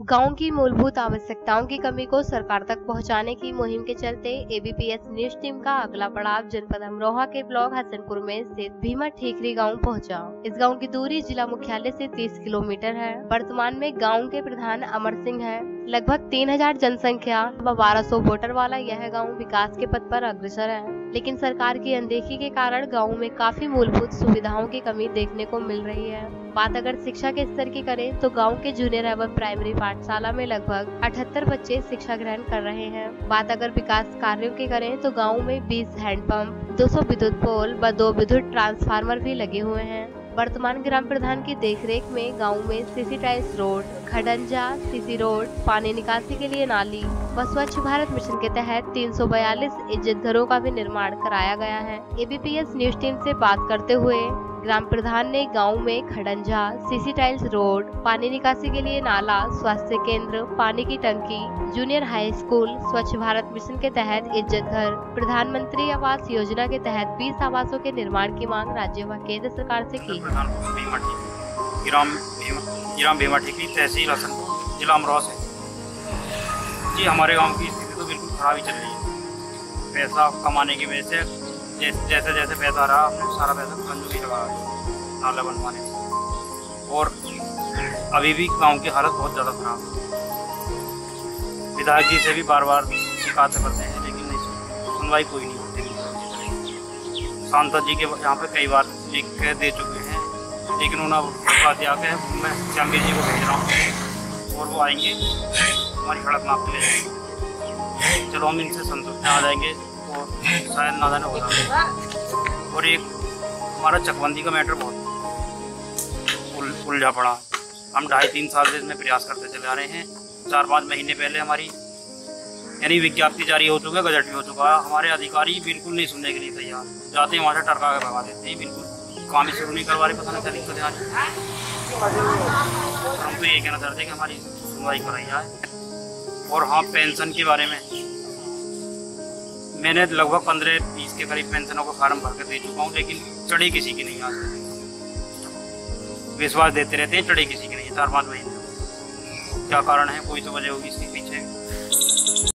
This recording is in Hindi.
गांव की मूलभूत आवश्यकताओं की कमी को सरकार तक पहुंचाने की मुहिम के चलते एबीपीएस न्यूज टीम का अगला पड़ाव जनपद अमरोहा के ब्लॉक हसनपुर में स्थित भीमा ठीकरी गांव पहुंचा। इस गांव की दूरी जिला मुख्यालय से 30 किलोमीटर है। वर्तमान में गांव के प्रधान अमर सिंह है। लगभग 3000 जनसंख्या व 1200 वोटर वाला यह गांव विकास के पथ पर अग्रसर है, लेकिन सरकार की अनदेखी के कारण गांव में काफी मूलभूत सुविधाओं की कमी देखने को मिल रही है। बात अगर शिक्षा के स्तर की करें तो गांव के जूनियर एवं प्राइमरी पाठशाला में लगभग 78 बच्चे शिक्षा ग्रहण कर रहे हैं। बात अगर विकास कार्यों की करें तो गांव में 20 हैंडपंप, 200 विद्युत पोल व 2 विद्युत ट्रांसफार्मर भी लगे हुए हैं। वर्तमान ग्राम प्रधान की देखरेख में गांव में सीसी टाइल्स रोड, खडंजा, सीसी रोड, पानी निकासी के लिए नाली व स्वच्छ भारत मिशन के तहत 342 इज्जत घरों का भी निर्माण कराया गया है। एबीपीएस न्यूज टीम से बात करते हुए ग्राम प्रधान ने गांव में खडंजा, सीसी टाइल्स रोड, पानी निकासी के लिए नाला, स्वास्थ्य केंद्र, पानी की टंकी, जूनियर हाई स्कूल, स्वच्छ भारत मिशन के तहत इज्जत घर, प्रधानमंत्री आवास योजना के तहत 20 आवासों के निर्माण की मांग राज्य व केंद्र सरकार से की। ग्राम भीमा ठीकरी, तहसील हसनपुर, जिला अमरोहा से। जी, हमारे गांव की स्थिति तो बिल्कुल खराब ही चल रही है। पैसा कमाने की वजह से जैसे जैसे पैसा रहा हमने सारा पैसा कंजूसी लगा नाला बनवाने में, और अभी भी गांव की हालत बहुत ज़्यादा खराब है। विधायक जी से भी बार बार शिकायत करते हैं, लेकिन नहीं सुनवाई कोई नहीं होती। सांसद जी के यहाँ पे कई बार लिख के दे चुके हैं, लेकिन उन्होंने बात दिया कि मैं श्यामवीर जी को भेज रहा हूँ और वो आएंगे, हमारी सड़क नाप के ले जाएंगे। चलो हम इनसे संतुष्ट आ जाएंगे और शायद ना जाने हो रहा। और एक हमारा चकबंदी का मैटर बहुत उलझा पड़ा। हम 2.5-3 साल से इसमें प्रयास करते चले आ रहे हैं। 4-5 महीने पहले हमारी यानी विज्ञप्ति जारी हो चुका है, गजट भी हो चुका है। हमारे अधिकारी बिल्कुल नहीं सुनने के लिए तैयार, जाते हैं वहाँ से टरका के भगा देते हैं, बिल्कुल काम ही शुरू नहीं करवा रहे। पता नहीं क्या दिक्कत है। हम तो ये कहना चाहते हैं कि हमारी सुनवाई कराई जाए। और हाँ, पेंशन के बारे में मैंने लगभग 15-20 के करीब पेंशनों को फार्म भर कर दे चुका हूँ, लेकिन चढ़ी किसी की नहीं। आज विश्वास देते रहते हैं, चढ़ी किसी की नहीं। 4-5 महीने क्या कारण है, कोई तो वजह होगी इसकी।